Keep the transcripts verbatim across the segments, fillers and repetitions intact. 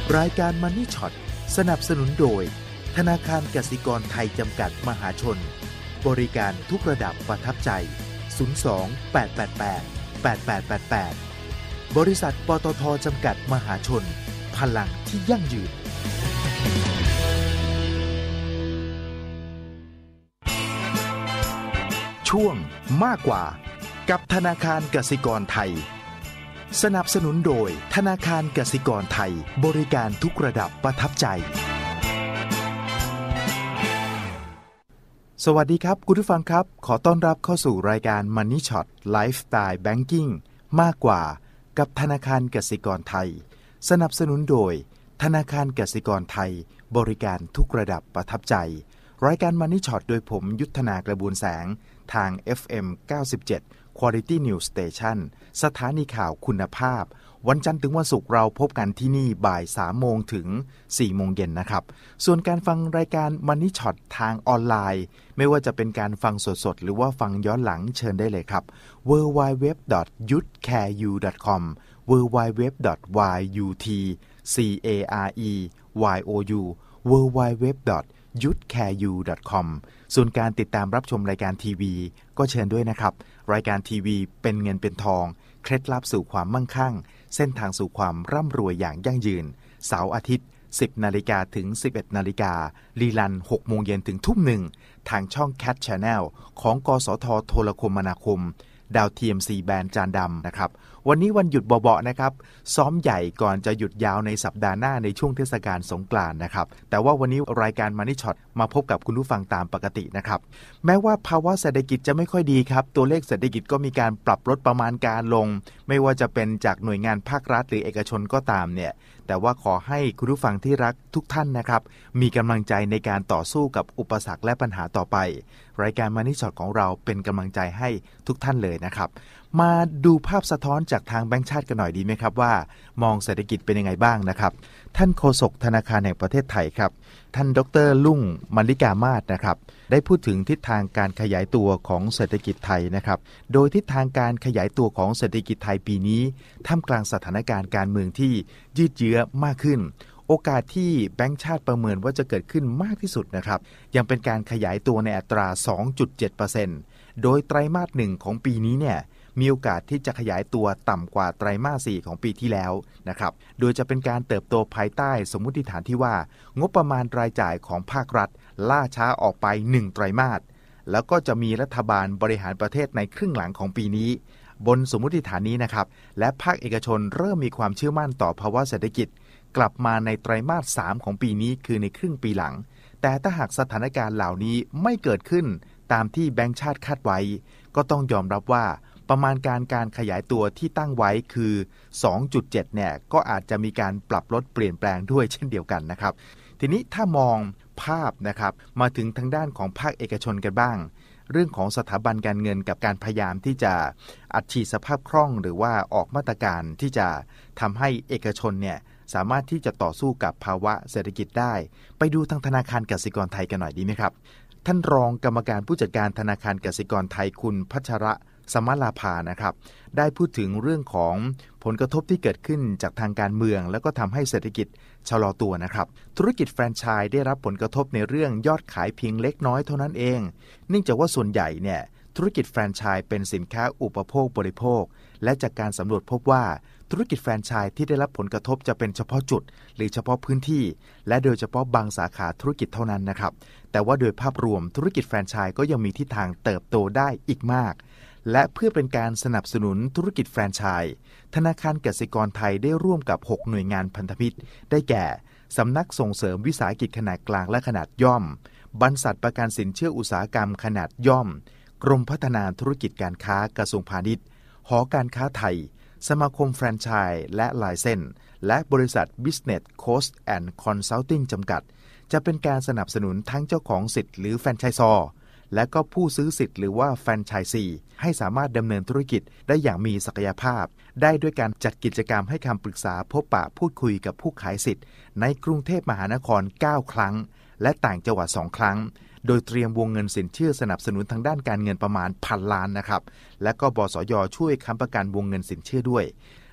รายการ Money Shot สนับสนุนโดยธนาคารกสิกรไทยจำกัดมหาชนบริการทุกระดับประทับใจศูนย์ สอง แปด แปด แปด แปด แปด แปด แปดบริษัทปตท.จำกัดมหาชนพลังที่ยั่งยืนช่วงมากกว่ากับธนาคารกสิกรไทยสนับสนุนโดยธนาคารกสิกรไทยบริการทุกระดับประทับใจสวัสดีครับคุณผู้ฟังครับขอต้อนรับเข้าสู่รายการ Money Shot Lifestyle Banking มากกว่ากับธนาคารกสิกรไทยสนับสนุนโดยธนาคารกสิกรไทยบริการทุกระดับประทับใจรายการ Money Shot โดยผมยุทธนากระบวนแสงทาง เอฟ เอ็ม เก้าสิบเจ็ด Quality News Station สถานีข่าวคุณภาพวันจันทร์ถึงวันศุกร์เราพบกันที่นี่บ่าย สามโมงถึง สี่โมงเย็นนะครับส่วนการฟังรายการ Money Shot ทางออนไลน์ไม่ว่าจะเป็นการฟังสดๆหรือว่าฟังย้อนหลังเชิญได้เลยครับ ดับเบิลยู ดับเบิลยู ดับเบิลยู ดอท ยูทแคร์ยู ดอท คอม ดับเบิลยู ดับเบิลยู ดับเบิลยู ดอท ยูทแคร์ยู ดับเบิลยู ดับเบิลยู ดับเบิลยู ดอท ยูทแคร์ยู ดอท คอม ส่วนการติดตามรับชมรายการทีวีก็เชิญด้วยนะครับรายการทีวีเป็นเงินเป็นทองเคล็ดลับสู่ความมั่งคั่งเส้นทางสู่ความร่ำรวยอย่างยั่งยืนเสาร์อาทิตย์ สิบนาฬิกาถึง สิบเอ็ดนาฬิการีลัน หกโมงเย็นถึงทุ่มหนึ่งทางช่อง Cat Channel ของกสทโทรคมนาคมดาวเทียม ซี แบนด์จานดำนะครับวันนี้วันหยุดเบาๆนะครับซ้อมใหญ่ก่อนจะหยุดยาวในสัปดาห์หน้าในช่วงเทศกาลสงกรานต์นะครับแต่ว่าวันนี้รายการ Money Shot มาพบกับคุณผู้ฟังตามปกตินะครับแม้ว่าภาวะเศรษฐกิจจะไม่ค่อยดีครับตัวเลขเศรษฐกิจก็มีการปรับลดประมาณการลงไม่ว่าจะเป็นจากหน่วยงานภาครัฐหรือเอกชนก็ตามเนี่ยแต่ว่าขอให้คุณผู้ฟังที่รักทุกท่านนะครับมีกำลังใจในการต่อสู้กับอุปสรรคและปัญหาต่อไปรายการ Money Shot ของเราเป็นกำลังใจให้ทุกท่านเลยนะครับมาดูภาพสะท้อนจากทางแบงก์ชาติกันหน่อยดีไหมครับว่ามองเศรษฐกิจเป็นยังไงบ้างนะครับท่านโฆษกธนาคารแห่งประเทศไทยครับท่านดร.ลุ่งมลลิกามาศนะครับได้พูดถึงทิศทางการขยายตัวของเศรษฐกิจไทยนะครับโดยทิศทางการขยายตัวของเศรษฐกิจไทยปีนี้ท่ามกลางสถานการณ์การเมืองที่ยืดเยื้อมากขึ้นโอกาสที่แบงก์ชาติประเมินว่าจะเกิดขึ้นมากที่สุดนะครับยังเป็นการขยายตัวในอัตรา สองจุดเจ็ดเปอร์เซ็นต์ โดยไตรมาสหนึ่งของปีนี้เนี่ยมีโอกาสที่จะขยายตัวต่ำกว่าไตรมาสสี่ของปีที่แล้วนะครับโดยจะเป็นการเติบโตภายใต้สมมุติฐานที่ว่างบประมาณรายจ่ายของภาครัฐล่าช้าออกไปหนึ่งไตรมาสแล้วก็จะมีรัฐบาลบริหารประเทศในครึ่งหลังของปีนี้บนสมมุติฐานนี้นะครับและภาคเอกชนเริ่มมีความเชื่อมั่นต่อภาวะเศรษฐกิจกลับมาในไตรมาสสามของปีนี้คือในครึ่งปีหลังแต่ถ้าหากสถานการณ์เหล่านี้ไม่เกิดขึ้นตามที่แบงก์ชาติคาดไว้ก็ต้องยอมรับว่าประมาณการการขยายตัวที่ตั้งไว้คือ สองจุดเจ็ด เนี่ยก็อาจจะมีการปรับลดเปลี่ยนแปลงด้วยเช่นเดียวกันนะครับทีนี้ถ้ามองภาพนะครับมาถึงทางด้านของภาคเอกชนกันบ้างเรื่องของสถาบันการเงินกับการพยายามที่จะอัดฉีดสภาพคล่องหรือว่าออกมาตรการที่จะทำให้เอกชนเนี่ยสามารถที่จะต่อสู้กับภาวะเศรษฐกิจได้ไปดูทางธนาคารกสิกรไทยกันหน่อยดีไหมครับท่านรองกรรมการผู้จัดการธนาคารกสิกรไทยคุณพัชระสมลาภานะครับได้พูดถึงเรื่องของผลกระทบที่เกิดขึ้นจากทางการเมืองแล้วก็ทำให้เศรษฐกิจชะลอตัวนะครับธุรกิจแฟรนไชส์ได้รับผลกระทบในเรื่องยอดขายเพียงเล็กน้อยเท่านั้นเองเนื่องจากว่าส่วนใหญ่เนี่ยธุรกิจแฟรนไชส์เป็นสินค้าอุปโภคบริโภคและจากการสำรวจพบว่าธุรกิจแฟรนไชส์ที่ได้รับผลกระทบจะเป็นเฉพาะจุดหรือเฉพาะพื้นที่และโดยเฉพาะบางสาขาธุรกิจเท่านั้นนะครับแต่ว่าโดยภาพรวมธุรกิจแฟรนไชส์ก็ยังมีทิศทางเติบโตได้อีกมากและเพื่อเป็นการสนับสนุนธุรกิจแฟรนไชส์ธนาคารกสิกรไทยได้ร่วมกับหกหน่วยงานพันธมิตรได้แก่สำนักส่งเสริมวิสาหกิจขนาดกลางและขนาดย่อมบรรษัทประกันสินเชื่ออุตสาหกรรมขนาดย่อมกรมพัฒนาธุรกิจการค้ากระทรวงพาณิชย์หอการค้าไทยสมาคมแฟรนไชส์และไลเซนส์และบริษัท Business Coast and Consulting จำกัดจะเป็นการสนับสนุนทั้งเจ้าของสิทธิ์หรือแฟรนไชส์ซอและก็ผู้ซื้อสิทธิ์หรือว่าแฟรนไชส์ซีให้สามารถดำเนินธุรกิจได้อย่างมีศักยภาพได้ด้วยการจัดกิจกรรมให้คำปรึกษาพบปะพูดคุยกับผู้ขายสิทธิ์ในกรุงเทพมหานครเก้าครั้งและต่างจังหวัดสองครั้งโดยเตรียมวงเงินสินเชื่อสนับสนุนทางด้านการเงินประมาณพันล้านนะครับและก็บสย.ช่วยค้ำประกันวงเงินสินเชื่อด้วย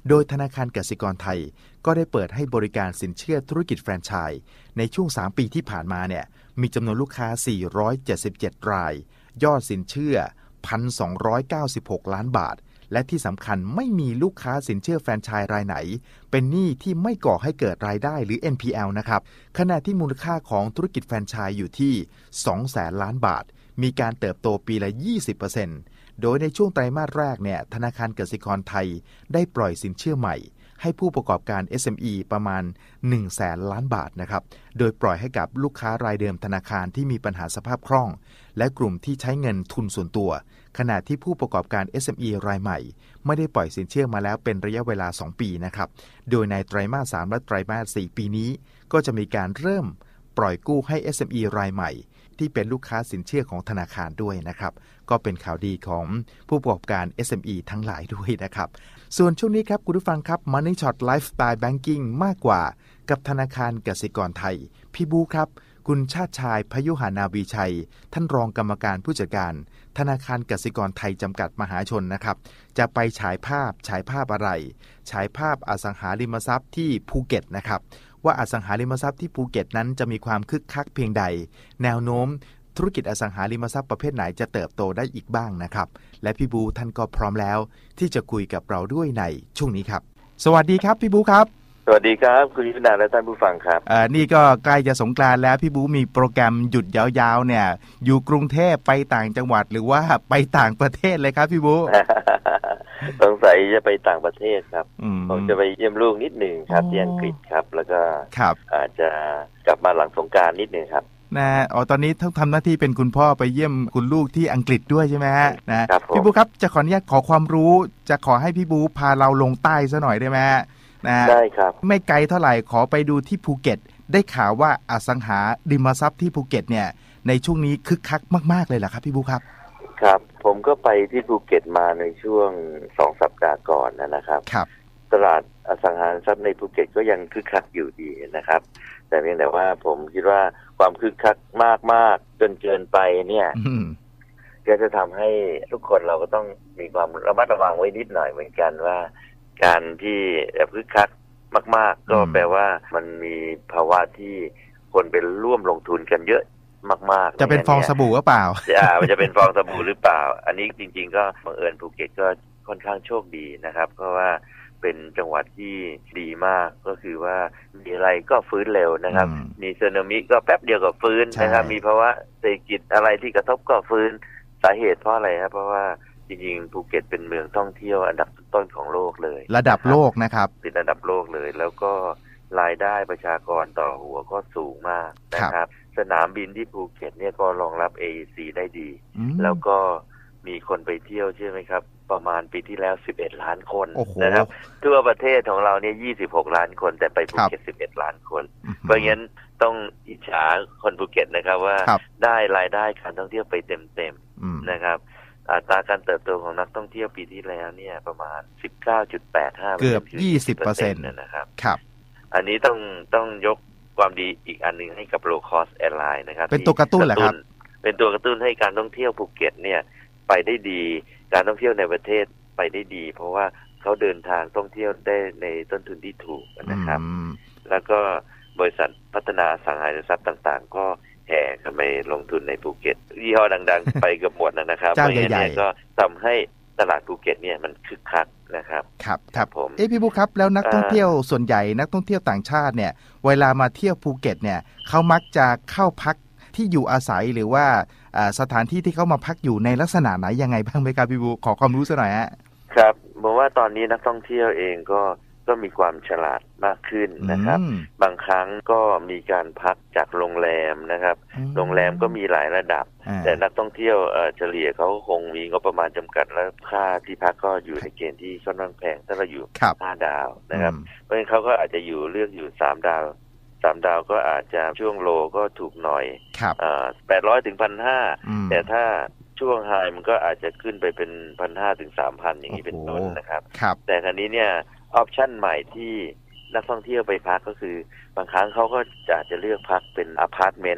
โดยธนาคารกสิกรไทยก็ได้เปิดให้บริการสินเชื่อธุรกิจแฟรนไชส์ในช่วงสามปีที่ผ่านมาเนี่ยมีจำนวนลูกค้าสี่ร้อยเจ็ดสิบเจ็ดรายยอดสินเชื่อ หนึ่งพันสองร้อยเก้าสิบหก ล้านบาทและที่สำคัญไม่มีลูกค้าสินเชื่อแฟรนไชส์รายไหนเป็นหนี้ที่ไม่ก่อให้เกิดรายได้หรือ เอ็น พี แอล นะครับขณะที่มูลค่าของธุรกิจแฟรนไชส์อยู่ที่ สองแสน ล้านบาทมีการเติบโตปีละ ยี่สิบเปอร์เซ็นต์ โดยในช่วงไตรมาสแรกเนี่ยธนาคารกสิกรไทยได้ปล่อยสินเชื่อใหม่ให้ผู้ประกอบการ เอส เอ็ม อี ประมาณ หนึ่งแสน ล้านบาทนะครับโดยปล่อยให้กับลูกค้ารายเดิมธนาคารที่มีปัญหาสภาพคล่องและกลุ่มที่ใช้เงินทุนส่วนตัวขณะที่ผู้ประกอบการ เอส เอ็ม อี รายใหม่ไม่ได้ปล่อยสินเชื่อมาแล้วเป็นระยะเวลาสองปีนะครับโดยในไตรมาสสามและไตรมาสสี่ปีนี้ก็จะมีการเริ่มปล่อยกู้ให้ เอส เอ็ม อี รายใหม่ที่เป็นลูกค้าสินเชื่อของธนาคารด้วยนะครับก็เป็นข่าวดีของผู้ประกอบการ เอส เอ็ม อี ทั้งหลายด้วยนะครับส่วนช่วงนี้ครับคุณผู้ฟังครับ Money Shot Lifestyle Banking มากกว่ากับธนาคารกสิกรไทยพี่บูครับคุณชาติชายพยุหานาวีชัยท่านรองกรรมการผู้จัดการธนาคารกสิกรไทยจำกัดมหาชนนะครับจะไปฉายภาพฉายภาพอะไรฉายภาพอสังหาริมทรัพย์ที่ภูเก็ตนะครับว่าอสังหาริมทรัพย์ที่ภูเก็ตนั้นจะมีความคึกคักเพียงใดแนวโน้มธุรกิจอสังหาริมทรัพย์ประเภทไหนจะเติบโตได้อีกบ้างนะครับและพี่บูท่านก็พร้อมแล้วที่จะคุยกับเราด้วยในช่วงนี้ครับสวัสดีครับพี่บูครับสวัสดีครับคุณยุทธนาและท่านผู้ฟังครับเอ่อนี่ก็ใกล้จะสงกรานต์แล้วพี่บูมีโปรแกรมหยุดยาวๆเนี่ยอยู่กรุงเทพไปต่างจังหวัดหรือว่าไปต่างประเทศเลยครับพี่บูสงสัยจะไปต่างประเทศครับผมจะไปเยี่ยมลูกนิดหนึ่งครับที่อังกฤษครับแล้วก็อาจจะกลับมาหลังสงกรานต์นิดหนึ่งครับนะอ๋อตอนนี้ต้องทำหน้าที่เป็นคุณพ่อไปเยี่ยมคุณลูกที่อังกฤษด้วยใช่ไหมฮะนะพี่บูครับจะขออนุญาตขอความรู้จะขอให้พี่บูพาเราลงใต้ซะหน่อยได้ไหมนะได้ครับไม่ไกลเท่าไหร่ขอไปดูที่ภูเก็ตได้ข่าวว่าอสังหาริมทรัพย์ที่ภูเก็ตเนี่ยในช่วงนี้คึกคักมากๆเลยเหรอครับพี่บูครับครับผมก็ไปที่ภูเก็ตมาในช่วงสองสัปดาห์ก่อนนะครับครับตลาดอสังหาริมทรัพย์ในภูเก็ตก็ยังคึกคักอยู่ดีนะครับแต่เพียงแต่ว่าผมคิดว่าความคึกคักมากๆจนเกินไปเนี่ยก็จะทำให้ทุกคนเราก็ต้องมีความระมัดระวังไว้นิดหน่อยเหมือนกันว่าการที่คึกคักมากๆก็แปลว่ามันมีภาวะที่คนไปร่วมลงทุนกันเยอะมากๆจะเป็นฟองสบู่หรือเปล่าอ่ามันจะเป็นฟองสบู่หรือเปล่าอันนี้จริงๆก็บังเอิญภูเก็ตก็ค่อนข้างโชคดีนะครับเพราะว่าเป็นจังหวัดที่ดีมากก็คือว่ามีอะไรก็ฟื้นเร็วนะครับมีสึนามิก็แป๊บเดียวก็ฟื้นนะครับมีภาวะเศรษฐกิจอะไรที่กระทบก็ฟื้นสาเหตุเพราะอะไรครับเพราะว่าจริงๆภูเก็ตเป็นเมืองท่องเที่ยวอันดับต้นของโลกเลยระดับโลกนะครับเป็นระดับโลกเลยแล้วก็รายได้ประชากรต่อหัวก็สูงมากนะครับสนามบินที่ภูเก็ตเนี่ยก็รองรับ เอ อี ซี ได้ดีแล้วก็มีคนไปเที่ยวใช่ไหมครับประมาณปีที่แล้วสิบเอ็ดล้านคนนะครับทั่วประเทศของเราเนี่ยยี่สิบหกล้านคนแต่ไปภูเก็ตสิบเอ็ดล้านคนเพราะงั้นต้องอิจฉาคนภูเก็ตนะครับว่าได้รายได้การท่องเที่ยวไปเต็มๆนะครับอัตราการเติบโตของนักท่องเที่ยวปีที่แล้วเนี่ยประมาณ สิบเก้าจุดแปดห้าเกือบ ยี่สิบเปอร์เซ็นต์นะครับครับอันนี้ต้องต้องยกความดีอีกอันนึงให้กับ Low Cost Airline นะครับเป็นตัวกระตุ้นเหรอครับเป็นตัวกระตุ้นให้การท่องเที่ยวภูเก็ตเนี่ยไปได้ดีการท่องเที่ยวในประเทศไปได้ดีเพราะว่าเขาเดินทางท่องเที่ยวได้ในต้นทุนที่ถูกนะครับแล้วก็บริษัทพัฒนาอสังหาริมทรัพย์ต่างๆก็แห่กันไปลงทุนในภูเก็ตยี่ห้อดังๆ ไปเกือบหมดนะครับเจ้าใหญ่ๆก็ทำให้ตลาดภูเก็ตเนี่ยมันคึกคักนะครับครับครับผมเอ้พี่บุ๊คครับแล้วนักท่องเที่ยวส่วนใหญ่นักท่องเที่ยวต่างชาติเนี่ยเวลามาเที่ยวภูเก็ตเนี่ยเขามักจะเข้าพักที่อยู่อาศัยหรือว่าสถานที่ที่เขามาพักอยู่ในลักษณะไหนยังไงบ้างไหมครับพี่บุ๊คขอความรู้สักหน่อยฮะครับบอกว่าตอนนี้นักท่องเที่ยวเองก็ก็มีความฉลาดมากขึ้นนะครับบางครั้งก็มีการพักจากโรงแรมนะครับโรงแรมก็มีหลายระดับแต่นักท่องเที่ยวเฉลี่ยเขาคงมีงบประมาณจำกัดและค่าที่พักก็อยู่ในเกณฑ์ที่ค่อนข้างแพงถ้าเราอยู่ห้าดาวนะครับเพราะฉะนั้นเขาก็อาจจะอยู่เลือกอยู่สามดาวสามดาวก็อาจจะช่วงโลก็ถูกหน่อยแปดร้อยถึงพันห้าแต่ถ้าช่วงไฮมันก็อาจจะขึ้นไปเป็นพันห้าถึงสามพันอย่างนี้เป็นต้นนะครับแต่คราวนี้เนี่ยออปชั่นใหม่ที่นักท่องเที่ยวไปพักก็คือบางครั้งเขาก็จะจะเลือกพักเป็นอพาร์ตเมนต์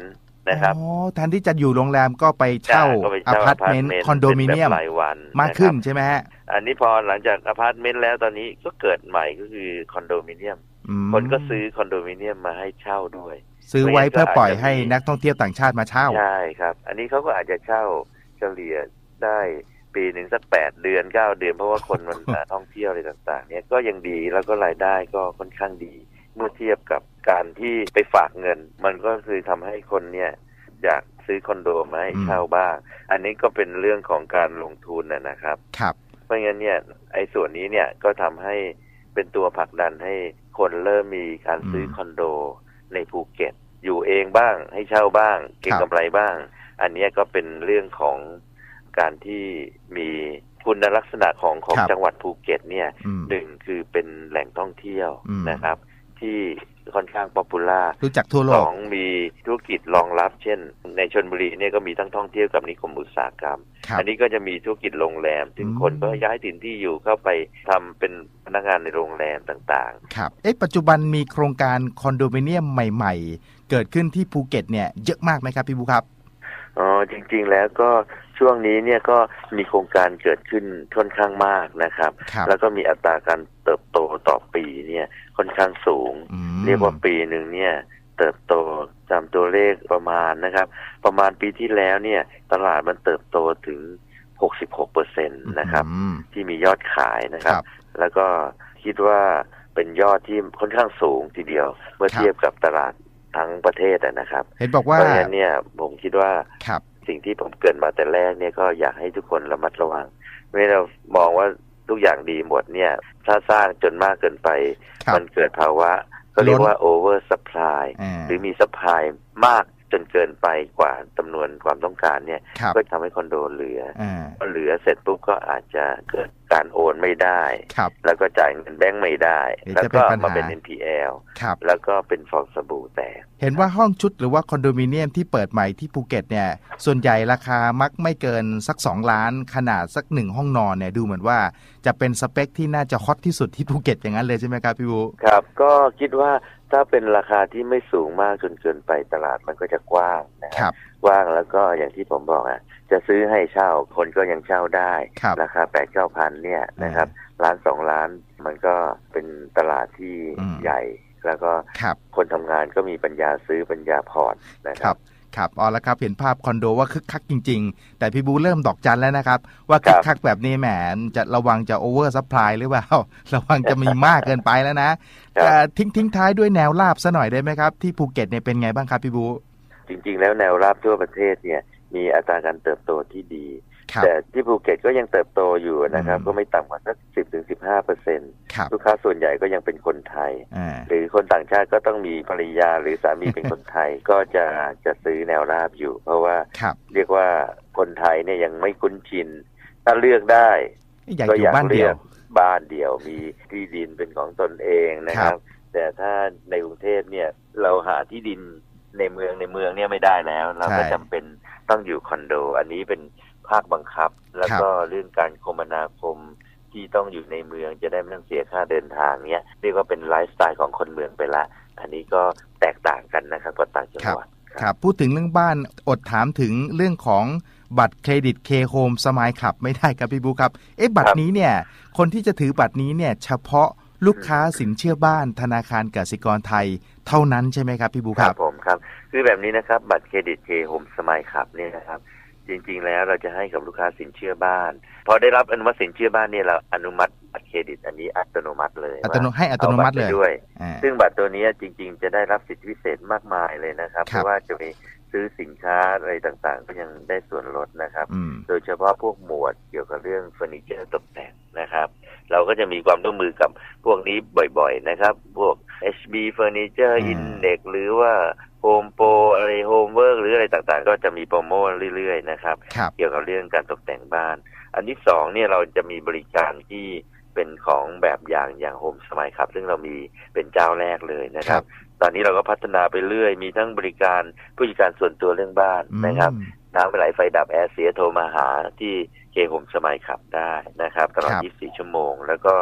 นะครับอ๋อแทนที่จะอยู่โรงแรมก็ไปเช่าอพาร์ตเมนต์คอนโดมิเนียมรายวันมากขึ้นใช่ไหมฮะอันนี้พอหลังจากอพาร์ตเมนต์แล้วตอนนี้ก็เกิดใหม่ก็คือคอนโดมิเนียมคนก็ซื้อคอนโดมิเนียมมาให้เช่าด้วยซื้อไว้เพื่อปล่อยให้นักท่องเที่ยวต่างชาติมาเช่าใช่ครับอันนี้เขาก็อาจจะเช่าเฉลี่ยได้ปีหนึ่งสักแปดเดือนเก้าเดือนเพราะว่าคนมัน ท่องเที่ยวอะไรต่างๆเนี่ยก็ยังดีแล้วก็รายได้ก็ค่อนข้างดีเมื่อเทียบกับการที่ไปฝากเงินมันก็คือทำให้คนเนี่ยอยากซื้อคอนโดมาให้เช่าบ้างอันนี้ก็เป็นเรื่องของการลงทุนนะครับครับเพราะงั้นเนี่ยไอ้ส่วนนี้เนี่ยก็ทำให้เป็นตัวผลักดันให้คนเริ่มมีการซื้อคอนโดในภูเก็ตอยู่เองบ้างให้เช่าบ้างเก็งกำไรบ้างอันนี้ก็เป็นเรื่องของการที่มีคุณลักษณะของของจังหวัดภูเก็ตเนี่ยหนึ่งคือเป็นแหล่งท่องเที่ยวนะครับที่ค่อนข้างป๊อปปูล่ารู้จักทั่วโลกสองมีธุรกิจรองรับเช่นในชลบุรีเนี่ยก็มีทั้งท่องเที่ยวกับนิคมอุตสาหกรรมอันนี้ก็จะมีธุรกิจโรงแรมซึ่งคนก็ย้ายถิ่นที่อยู่เข้าไปทำเป็นพนักงานในโรงแรมต่างๆครับเอ๊ะปัจจุบันมีโครงการคอนโดมิเนียมใหม่ๆเกิดขึ้นที่ภูเก็ตเนี่ยเยอะมากไหมครับพี่บุ๊คครับอ๋อจริงๆแล้วก็ช่วงนี้เนี่ยก็มีโครงการเกิดขึ้นค่อนข้างมากนะครับแล้วก็มีอัตราการเติบโตต่อปีเนี่ยค่อนข้างสูงเรียกว่าปีหนึ่งเนี่ยเติบโตตามตัวเลขประมาณนะครับประมาณปีที่แล้วเนี่ยตลาดมันเติบโตถึง หกสิบหกเปอร์เซ็นต์ นะครับที่มียอดขายนะครับแล้วก็คิดว่าเป็นยอดที่ค่อนข้างสูงทีเดียวเมื่อเทียบกับตลาดทั้งประเทศนะครับเห็นบอกว่าเพราะฉะนั้นเนี่ยผมคิดว่าสิ่งที่ผมเกริ่นมาแต่แรกเนี่ยก็อยากให้ทุกคนระมัดระวังไม่เรามองว่าทุกอย่างดีหมดเนี่ยถ้าสร้างจนมากเกินไปมันเกิดภาวะก็เรียกว่า over supply หรือมี supply มากจนเกินไปกว่าจำนวนความต้องการเนี่ยก็ทำให้คอนโดเหลือพอเหลือเสร็จปุ๊บก็อาจจะเกิดการโอนไม่ได้แล้วก็จ่ายเงินแบงก์ไม่ได้แล้วก็มาเป็น เอ็น พี แอล แล้วก็เป็นฟองสบู่แตกเห็นว่าห้องชุดหรือว่าคอนโดมิเนียมที่เปิดใหม่ที่ภูเก็ตเนี่ยส่วนใหญ่ราคามักไม่เกินสักสองล้านขนาดสักหนึ่งห้องนอนเนี่ยดูเหมือนว่าจะเป็นสเปคที่น่าจะฮอตที่สุดที่ภูเก็ตอย่างนั้นเลยใช่ไหมครับพี่บูครับก็คิดว่าถ้าเป็นราคาที่ไม่สูงมากจนเกินไปตลาดมันก็จะกว้างนะครับกว้างแล้วก็อย่างที่ผมบอกอ่ะจะซื้อให้เช่าคนก็ยังเช่าได้ราคาแปดเก้าพันเนี่ยนะครับล้านสองล้านมันก็เป็นตลาดที่ใหญ่แล้วก็คนทำงานก็มีปัญญาซื้อปัญญาผ่อนนะครับครับอ๋อแล้วครับเห็นภาพคอนโดว่าคึกคักจริงๆแต่พี่บูเริ่มดอกจันแล้วนะครับว่าคึกคักแบบนี้แหมจะระวังจะโอเวอร์ซัพพลายหรือเปล่าระวังจะมีมากเกินไปแล้วนะทิ้งทิ้งท้ายด้วยแนวราบซะหน่อยได้ไหมครับที่ภูเก็ตเนี่ยเป็นไงบ้างครับพี่บูจริงๆแล้วแนวราบทั่วประเทศเนี่ยมีอัตราการเติบโตที่ดีแต่ที่ภูเก็ตก็ยังเติบโตอยู่นะครับก็ไม่ต่ำกว่าสัก สิบถึงสิบห้าเปอร์เซ็นต์ ลูกค้าส่วนใหญ่ก็ยังเป็นคนไทยหรือคนต่างชาติก็ต้องมีภรรยาหรือสามีเป็นคนไทยก็จะจะซื้อแนวราบอยู่เพราะว่าเรียกว่าคนไทยเนี่ยยังไม่คุ้นชินถ้าเลือกได้ก็อยากเลือกบ้านเดี่ยวมีที่ดินเป็นของตนเองนะครับแต่ถ้าในกรุงเทพเนี่ยเราหาที่ดินในเมืองในเมืองเนี่ยไม่ได้แล้วเราก็จำเป็นต้องอยู่คอนโดอันนี้เป็นภาคบังคับแล้วก็เรื่องการคมนาคมที่ต้องอยู่ในเมืองจะได้ไม่ต้องเสียค่าเดินทางเนี้ยเรียกว่าเป็นไลฟ์สไตล์ของคนเมืองไปละอันนี้ก็แตกต่างกันนะครับกับต่างจังหวัดครับพูดถึงเรื่องบ้านอดถามถึงเรื่องของบัตรเครดิต K-Home Smile Club ไม่ได้ครับพี่บุ๊คครับเอ๊ะบัตรนี้เนี่ยคนที่จะถือบัตรนี้เนี่ยเฉพาะลูกค้าสินเชื่อบ้านธนาคารกสิกรไทยเท่านั้นใช่ไหมครับพี่บุ๊คครับผมครับคือแบบนี้นะครับบัตรเครดิต K-Home Smile Club เนี่ยนะครับจริงๆแล้วเราจะให้กับลูกค้าสินเชื่อบ้านพอได้รับอนุมัติสินเชื่อบ้านเนี่ยเราอนุมัติบัตรเครดิตอันนี้อัตโนมัติเลยอัตโนให้อัตโนมัติเลยด้วยซึ่งบัตรตัวนี้จริงๆจะได้รับสิทธิพิเศษมากมายเลยนะครับเพราะว่าจะมีซื้อสินค้าอะไรต่างๆก็ยังได้ส่วนลดนะครับโดยเฉพาะพวกหมวดเกี่ยวกับเรื่องเฟอร์นิเจอร์ตกแต่งนะครับเราก็จะมีความร่วมมือกับพวกนี้บ่อยๆนะครับพวก เอช บี Furniture Index หรือว่าโฮมโปรอะไรโฮมเวิร์กหรืออะไรต่างๆก็จะมีโปรโมทเรื่อยๆนะครับเกี่ยวกับเรื่องการตกแต่งบ้านอันที่สองเนี่ยเราจะมีบริการที่เป็นของแบบอย่างอย่างโฮมสมัยครับซึ่งเรามีเป็นเจ้าแรกเลยนะครับตอนนี้เราก็พัฒนาไปเรื่อยมีทั้งบริการผู้จัดการส่วนตัวเรื่องบ้านนะครับน้ำไหลไฟดับแอร์เสียโทรมาหาที่เคโฮมสมัยขับได้นะครับตลอดยี่สิบสี่ชั่วโมงแล้วก็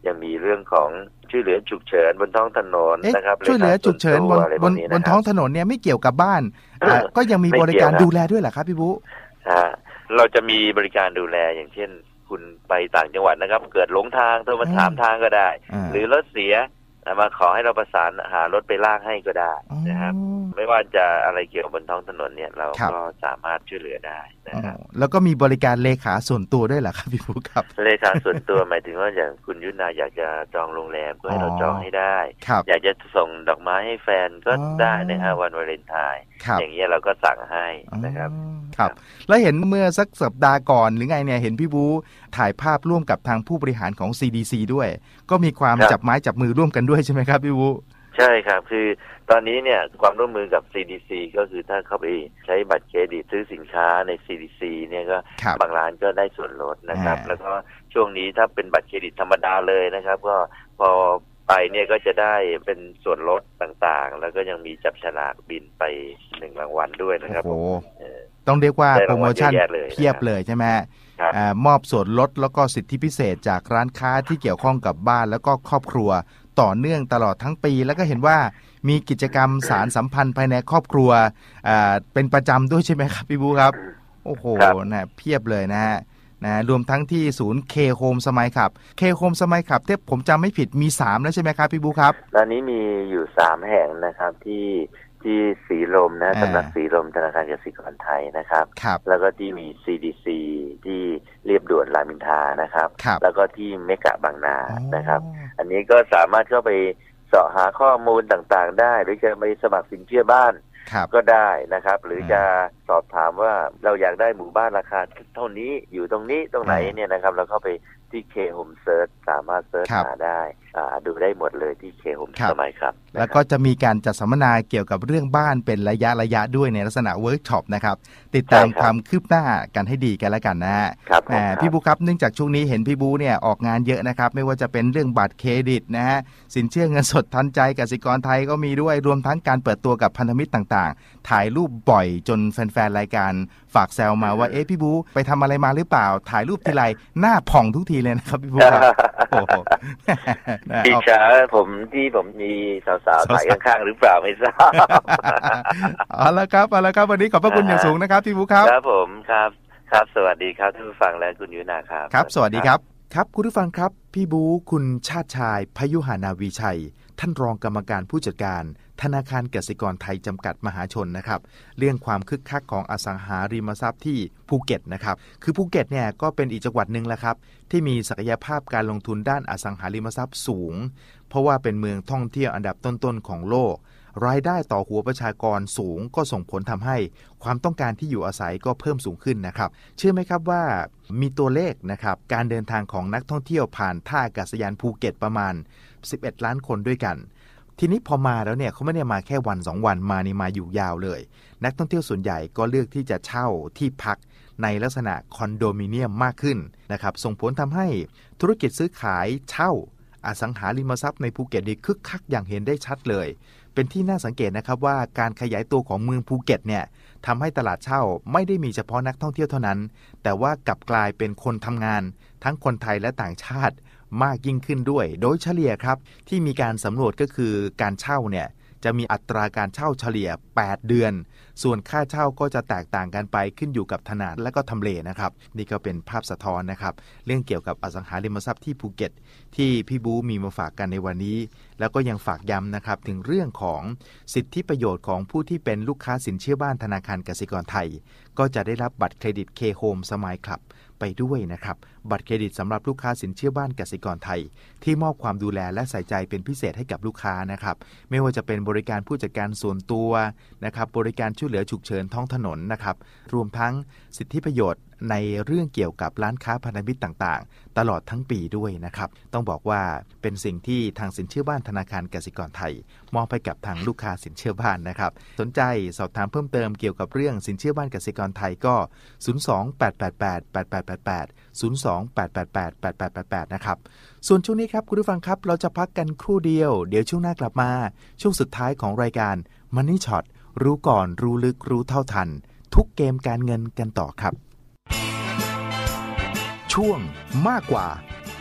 ยังมีเรื่องของช่วยเหลือฉุกเฉินบนท้องถนนนะครับช่วยเหลือฉุกเฉินบนบนบนท้องถนนเนี่ยไม่เกี่ยวกับบ้านก็ยังมีบริการดูแลด้วยเหรอครับพี่บุ๊เราจะมีบริการดูแลอย่างเช่นคุณไปต่างจังหวัดนะครับเกิดหลงทางโทรมาถามทางก็ได้หรือรถเสียมาขอให้เราประสานหารถไปลากให้ก็ได้นะครับไม่ว่าจะอะไรเกี่ยวกับบนท้องถนนเนี่ยเราก็สามารถช่วยเหลือได้นะครับแล้วก็มีบริการเลขาส่วนตัวด้วยเหรอครับพี่บุ๊คครับเลขาส่วนตัวหมายถึงว่าอย่างคุณยุนาอยากจะจองโรงแรมก็ให้เราจองให้ได้อยากจะส่งดอกไม้ให้แฟนก็ได้นะฮะวันวาเลนไทน์อย่างเงี้ยเราก็สั่งให้นะครับครับแล้วเห็นเมื่อสักสัปดาห์ก่อนหรือไงเนี่ยเห็นพี่บุ๊คถ่ายภาพร่วมกับทางผู้บริหารของ ซี ดี ซี ด้วยก็มีความจับไม้จับมือร่วมกันด้วยใช่ไหมครับพี่บุ๊คใช่ครับคือตอนนี้เนี่ยความร่วมมือกับ ซี ดี ซี ก็คือถ้าเข้าไปใช้บัตรเครดิตซื้อสินค้าใน ซี ดี ซี เนี่ยก็บางร้านก็ได้ส่วนลดนะครับแล้วก็ช่วงนี้ถ้าเป็นบัตรเครดิตธรรมดาเลยนะครับก็พอไปเนี่ยก็จะได้เป็นส่วนลดต่างๆแล้วก็ยังมีจับฉลากบินไปหนึ่งรางวัลด้วยนะครับโอ้ต้องเรียกว่าโปรโมชั่นเพียบเลยใช่ไหมมอบส่วนลดแล้วก็สิทธิพิเศษจากร้านค้าที่เกี่ยวข้องกับบ้านแล้วก็ครอบครัวต่อเนื่องตลอดทั้งปีแล้วก็เห็นว่ามีกิจกรรมสารสัมพันธ์ภายในครอบครัวเป็นประจำด้วยใช่ไหมครับพี่บูครับโอ้โหนะเพียบเลยนะฮะนะรวมทั้งที่ศูนย์ K Home สมัยขับ K Home สมัยขับที่ผมจำไม่ผิดมีสามแล้วใช่ไหมครับพี่บูครับตอนนี้มีอยู่สามแห่งนะครับที่ที่สีลมนะสำนักสีลมธนาคารกสิกรไทยนะครับแล้วก็ที่มี ซี ดี ซี ที่เรียบด่วนรามอินทรานะครับแล้วก็ที่เมกะบางนานะครับอันนี้ก็สามารถเข้าไปเสาะหาข้อมูลต่างๆได้หรือจะไปสมัครสินเชื่อบ้านก็ได้นะครับหรือจะสอบถามว่าเราอยากได้หมู่บ้านราคาเท่านี้อยู่ตรงนี้ตรงไหนเนี่ยนะครับเราเข้าไปที่ K Home Search สามารถเซิร์ชหาได้ดูได้หมดเลยที่ K Home สมัยครับแล้วก็จะมีการจัดสัมมนาเกี่ยวกับเรื่องบ้านเป็นระยะระยะด้วยในลักษณะเวิร์กช็อปนะครับติดตามความคืบหน้ากันให้ดีกันแล้วกันนะฮะพี่บูครับเนื่องจากช่วงนี้เห็นพี่บูเนี่ยออกงานเยอะนะครับไม่ว่าจะเป็นเรื่องบัตรเครดิตนะฮะสินเชื่อเงินสดทันใจกสิกรไทยก็มีด้วยรวมทั้งการเปิดตัวกับพันธมิตรต่างๆถ่ายรูปบ่อยจนแฟนๆรายการฝากแซวมาว่าเอ๊ะพี่บูไปทำอะไรมาหรือเปล่าถ่ายรูปทีไรหน้าผ่องทุกทีเลยนะครับพี่บูครับโอ้โหอิจฉาผมที่ผมมีสาวๆถ่ายข้างๆหรือเปล่าไม่ทราบเอาละครับเอาละครับวันนี้ขอบพระคุณอย่างสูงนะครับพี่บูครับครับผมครับครับสวัสดีครับท่านผู้ฟังและคุณยุนาครับครับสวัสดีครับครับคุณผู้ฟังครับพี่บูคุณชาติชายพยุหานาวีชัยท่านรองกรรมการผู้จัดการธนาคารกสิกรไทยจำกัดมหาชนนะครับเรื่องความคึกคักของอสังหาริมทรัพย์ที่ภูเก็ตนะครับคือภูเก็ตเนี่ยก็เป็นอีกจังหวัดนึงแหละครับที่มีศักยภาพการลงทุนด้านอสังหาริมทรัพย์สูงเพราะว่าเป็นเมืองท่องเที่ยวอันดับต้นๆของโลกรายได้ต่อหัวประชากรสูงก็ส่งผลทำให้ความต้องการที่อยู่อาศัยก็เพิ่มสูงขึ้นนะครับเชื่อไหมครับว่ามีตัวเลขนะครับการเดินทางของนักท่องเที่ยวผ่านท่าอากาศยานภูเก็ตประมาณสิบเอ็ดล้านคนด้วยกันทีนี้พอมาแล้วเนี่ยเขาไม่ได้มาแค่วันสองวันมานี่มาอยู่ยาวเลยนักท่องเที่ยวส่วนใหญ่ก็เลือกที่จะเช่าที่พักในลักษณะคอนโดมิเนียมมากขึ้นนะครับส่งผลทำให้ธุรกิจซื้อขายเช่าอสังหาริมทรัพย์ในภูเก็ตนี่คึกคักอย่างเห็นได้ชัดเลยเป็นที่น่าสังเกตนะครับว่าการขยายตัวของเมืองภูเก็ตเนี่ยทำให้ตลาดเช่าไม่ได้มีเฉพาะนักท่องเที่ยวเท่านั้นแต่ว่ากลับกลายเป็นคนทำงานทั้งคนไทยและต่างชาติมากยิ่งขึ้นด้วยโดยเฉลี่ยครับที่มีการสำรวจก็คือการเช่าเนี่ยจะมีอัตราการเช่าเฉลี่ยแปดเดือนส่วนค่าเช่าก็จะแตกต่างกันไปขึ้นอยู่กับขนาดและก็ทำเลนะครับนี่ก็เป็นภาพสะท้อนนะครับเรื่องเกี่ยวกับอสังหาริมทรัพย์ที่ภูเก็ตที่พี่บูมีมาฝากกันในวันนี้แล้วก็ยังฝากย้ำนะครับถึงเรื่องของสิทธิประโยชน์ของผู้ที่เป็นลูกค้าสินเชื่อบ้านธนาคารกสิกรไทยก็จะได้รับบัตรเครดิต K Home Smile Club ไปด้วยนะครับบัตรเครดิตสำหรับลูกค้าสินเชื่อบ้านกสิกรไทยที่มอบความดูแลและใส่ใจเป็นพิเศษให้กับลูกค้านะครับไม่ว่าจะเป็นบริการผู้จัดการส่วนตัวนะครับบริการช่วยเหลือฉุกเฉินท้องถนนนะครับรวมทั้งสิทธิประโยชน์ในเรื่องเกี่ยวกับร้านค้าพันธมิตรต่างๆตลอดทั้งปีด้วยนะครับต้องบอกว่าเป็นสิ่งที่ทางสินเชื่อบ้านธนาคารกสิกรไทยมอบให้กับทางลูกค้าสินเชื่อบ้านนะครับสนใจสอบถามเพิ่มเติมเกี่ยวกับเรื่องสินเชื่อบ้านกสิกรไทยก็ศูนย์ สอง แปด แปด แปด แปด แปด แปด แปด ศูนย์ สอง แปด แปด แปด แปด แปด แปด แปดนะครับส่วนช่วงนี้ครับคุณผู้ฟังครับเราจะพักกันครู่เดียวเดี๋ยวช่วงหน้ากลับมาช่วงสุดท้ายของรายการ Money Shot รู้ก่อนรู้ลึกรู้เท่าทันทุกเกมการเงินกันต่อครับช่วงมากกว่า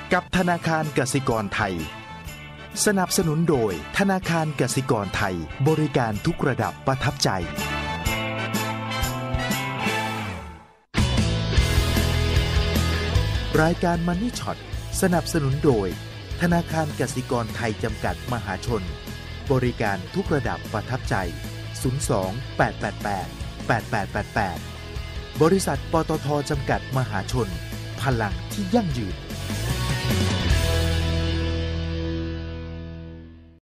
กับธนาคารกสิกรไทยสนับสนุนโดยธนาคารกสิกรไทยบริการทุกระดับประทับใจรายการ Money Shot สนับสนุนโดยธนาคารกสิกรไทยจำกัดมหาชนบริการทุกระดับประทับใจศูนย์ สอง แปด แปด แปด แปด แปด แปด แปดบริษัทปตท.จำกัดมหาชนพลังที่ยั่งยืน